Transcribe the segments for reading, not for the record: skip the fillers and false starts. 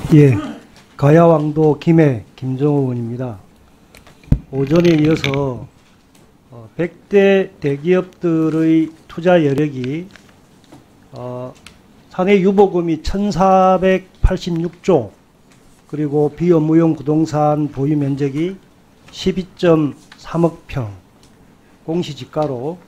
예, 가야왕도 김해 김정호 의원입니다. 오전에 이어서 100대 대기업들의 투자 여력이 사내 유보금이 1486조, 그리고 비업무용 부동산 보유 면적이 12.3억 평, 공시지가로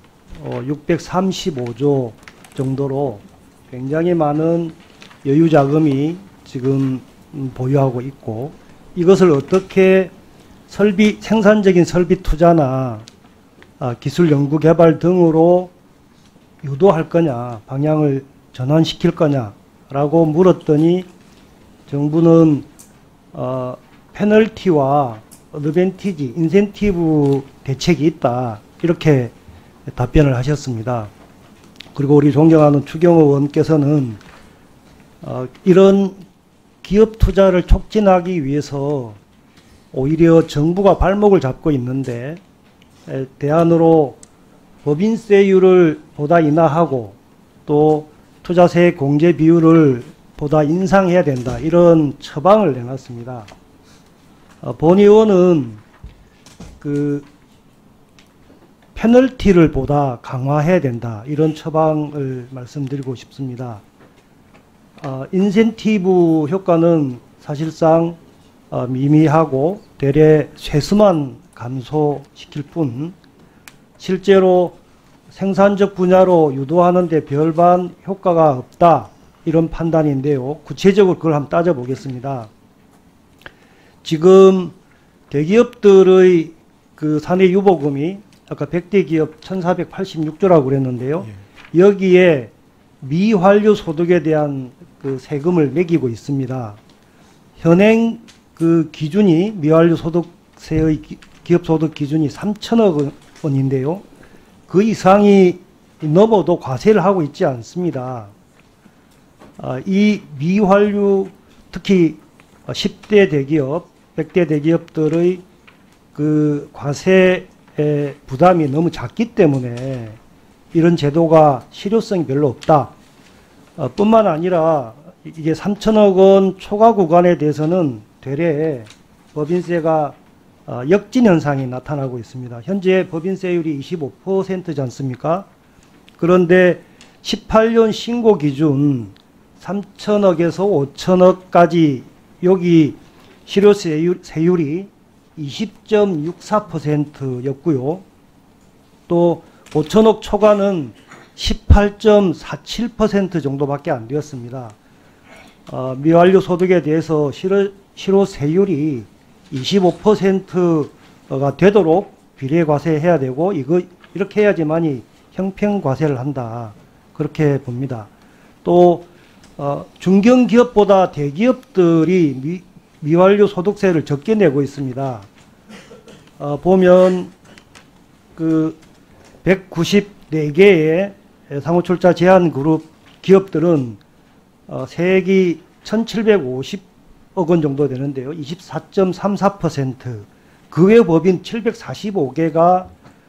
635조 정도로 굉장히 많은 여유자금이 지금 보유하고 있고, 이것을 어떻게 생산적인 설비 투자나 기술 연구 개발 등으로 유도할 거냐, 방향을 전환시킬 거냐라고 물었더니 정부는 페널티와 어드밴티지, 인센티브 대책이 있다, 이렇게 답변을 하셨습니다. 그리고 우리 존경하는 추경호 의원께서는 이런 기업 투자를 촉진하기 위해서 오히려 정부가 발목을 잡고 있는데, 대안으로 법인세율을 보다 인하하고 또 투자세 공제 비율을 보다 인상해야 된다, 이런 처방을 내놨습니다. 본 의원은 그 페널티를 보다 강화해야 된다, 이런 처방을 말씀드리고 싶습니다. 인센티브 효과는 사실상 미미하고 대래 세수만 감소시킬 뿐, 실제로 생산적 분야로 유도하는 데 별반 효과가 없다, 이런 판단인데요. 구체적으로 그걸 한번 따져보겠습니다. 지금 대기업들의 그 사내 유보금이 아까 100대 기업 1486조라고 그랬는데요. 여기에 미환류 소득에 대한 그 세금을 매기고 있습니다. 현행 그 기준이, 미환류 소득세의 기업 소득 기준이 3천억 원인데요. 그 이상이 넘어도 과세를 하고 있지 않습니다. 이 미환류, 특히 10대 대기업, 100대 대기업들의 그 과세 부담이 너무 작기 때문에 이런 제도가 실효성이 별로 없다. 뿐만 아니라 이게 3천억 원 초과 구간에 대해서는 되레 법인세가 역진 현상이 나타나고 있습니다. 현재 법인세율이 25%지 않습니까? 그런데 18년 신고 기준 3천억에서 5천억까지 여기 실효세율이 20.64%였고요. 또 5천억 초과는 18.47% 정도밖에 안 되었습니다. 미완료 소득에 대해서 실효세율이 25%가 되도록 비례과세해야 되고, 이렇게 해야지만이 형평과세를 한다, 그렇게 봅니다. 또 중견기업보다 대기업들이 미완료 소득세를 적게 내고 있습니다. 보면 그 194개의 상호출자 제한그룹 기업들은 세액이 1,750억 원 정도 되는데요. 24.34%. 그 외 법인 745개가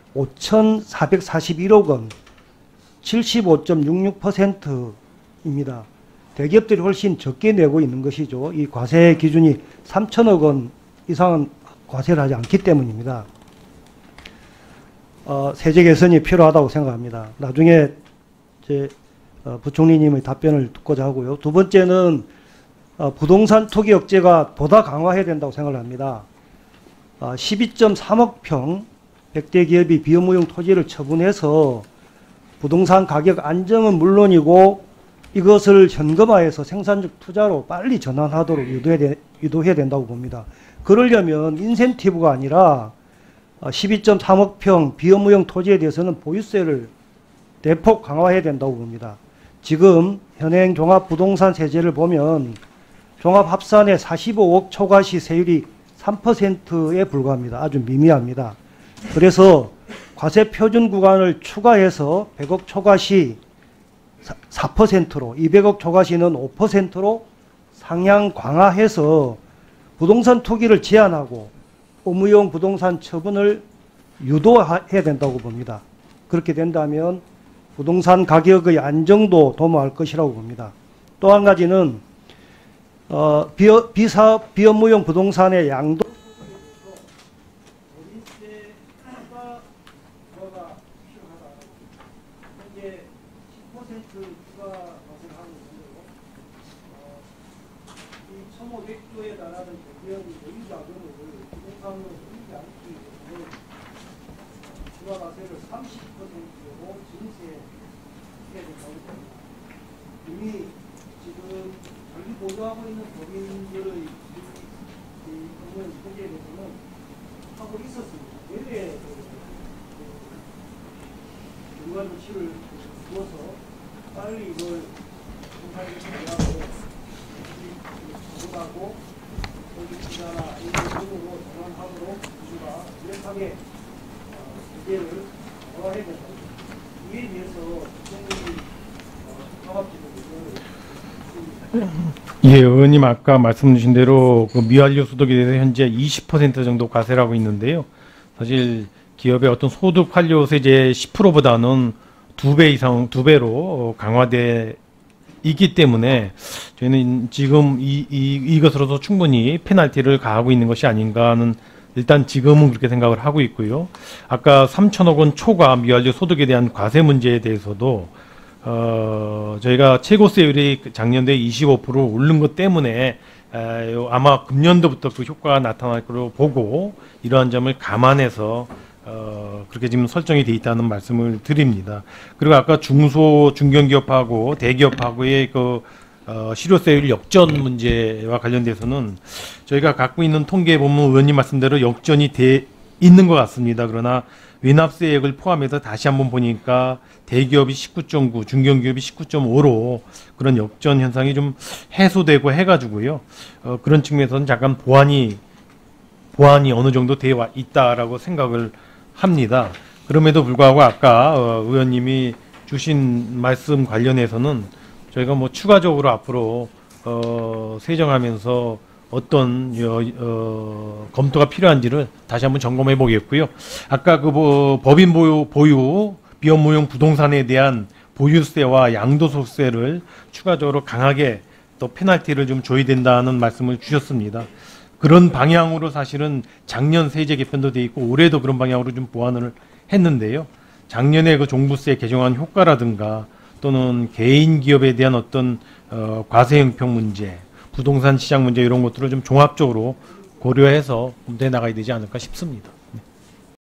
5,441억 원, 75.66%입니다. 대기업들이 훨씬 적게 내고 있는 것이죠. 이 과세 기준이 3천억 원 이상은 과세를 하지 않기 때문입니다. 세제 개선이 필요하다고 생각합니다. 나중에 제 부총리님의 답변을 듣고자 하고요. 두 번째는 부동산 투기 억제가 보다 강화해야 된다고 생각합니다. 12.3억 평 100대 기업이 비업무용 토지를 처분해서 부동산 가격 안정은 물론이고 이것을 현금화해서 생산적 투자로 빨리 전환하도록 유도해야 된다고 봅니다. 그러려면 인센티브가 아니라 12.3억 평 비업무용 토지에 대해서는 보유세를 대폭 강화해야 된다고 봅니다. 지금 현행 종합부동산 세제를 보면 종합합산의 45억 초과시 세율이 3%에 불과합니다. 아주 미미합니다. 그래서 과세 표준 구간을 추가해서 100억 초과시 4%로, 200억 초과시는 5%로 상향 강화해서 부동산 투기를 제한하고 업무용 부동산 처분을 유도해야 된다고 봅니다. 그렇게 된다면 부동산 가격의 안정도 도모할 것이라고 봅니다. 또 한 가지는 비업무용 부동산의 양도 현재 10% 추가 발생하고 있는데요. 이 1,500조에 달하는 대기업 여유자금을 부동산으로 돌리지 않기 위해서 추가 과세를 30%로 증세해야 된다고 합니다. 이미 지금 관리 보조하고 있는 법인들의 이런 통계에 대해서는 하고 있었습니다. 예외 중간 조치를 두어서 빨리 이걸 공사를 해가고 전환하고 공직기자나 이런 으로 전환하도록 정부가 명확하게 규제를 강화해야 된다. 이에 대해서 국정이 종합적으로 예, 의원님 아까 말씀 주신 대로 그 미완료 소득에 대해서 현재 20% 정도 과세라고 있는데요. 사실 기업의 어떤 소득 환료 세제 10%보다는 2배 이상, 2배로 강화돼 있기 때문에 저희는 지금 이것으로도 충분히 페널티를 가하고 있는 것이 아닌가 하는, 일단 지금은 그렇게 생각을 하고 있고요. 아까 3천억 원 초과 미완료 소득에 대한 과세 문제에 대해서도 저희가 최고세율이 작년도에 25% 오른 것 때문에 아마 금년도부터 그 효과가 나타날 것으로 보고 이러한 점을 감안해서 그렇게 지금 설정이 돼 있다는 말씀을 드립니다. 그리고 아까 중견기업하고 대기업하고의 그 실효세율 역전 문제와 관련돼서는 저희가 갖고 있는 통계에 보면 의원님 말씀대로 역전이 돼 있는 것 같습니다. 그러나 외납세액을 포함해서 다시 한번 보니까 대기업이 19.9, 중견기업이 19.5로 그런 역전 현상이 좀 해소되고 해가지고요. 그런 측면에서는 잠깐 보완이 어느 정도 되어 있다라고 생각을 합니다. 그럼에도 불구하고 아까 의원님이 주신 말씀 관련해서는 저희가 뭐 추가적으로 앞으로 세정하면서 어떤 검토가 필요한지를 다시 한번 점검해 보겠고요. 아까 그 법인 보유 비업무용 부동산에 대한 보유세와 양도소득세를 추가적으로 강하게 또 페널티를 좀 줘야 된다는 말씀을 주셨습니다. 그런 방향으로 사실은 작년 세제 개편도 돼 있고 올해도 그런 방향으로 좀 보완을 했는데요. 작년에 그 종부세 개정안 효과라든가 또는 개인 기업에 대한 어떤 과세 형평 문제, 부동산 시장 문제 이런 것들을 좀 종합적으로 고려해서 검토해 나가야 되지 않을까 싶습니다.